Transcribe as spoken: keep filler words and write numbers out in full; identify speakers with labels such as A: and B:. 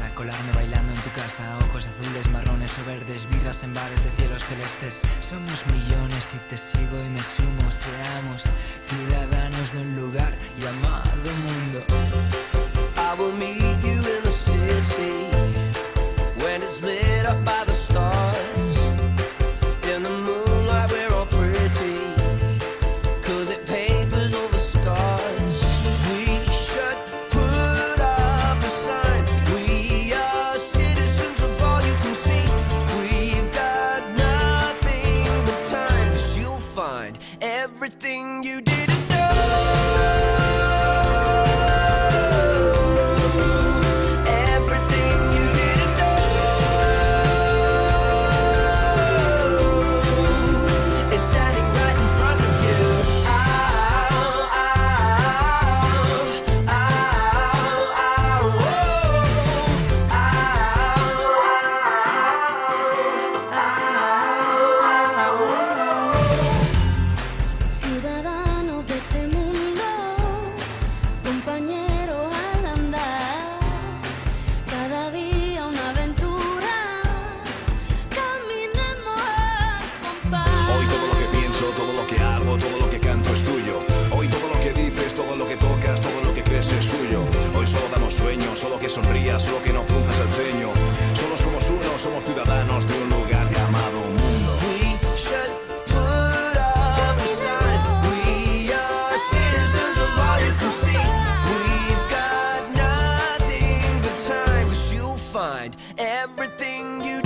A: para colarme bailando en tu casa. Ojos azules, marrones o verdes, birras en bares de cielos celestes. Somos millones y te sigo y me sumo. Seamos ciudadanos de un lugar llamado mundo.
B: I will meet you in the city when it's lit up by the stars. In the moonlight we're all pretty, cause it papers over scars. We should put up a sign. We are citizens of all you can see. We've got nothing but time, cause you'll find everything you didn't know.
C: Todo lo que canto es tuyo. Hoy todo lo que dices, todo lo que tocas, todo lo que crees es suyo. Hoy solo damos sueños, solo que sonrías, solo que no frunzas el ceño. Solo somos uno, somos ciudadanos de un lugar llamado mundo.
B: We should put up a sign. We are citizens of all you can see. We've got nothing but time, cause you'll find everything you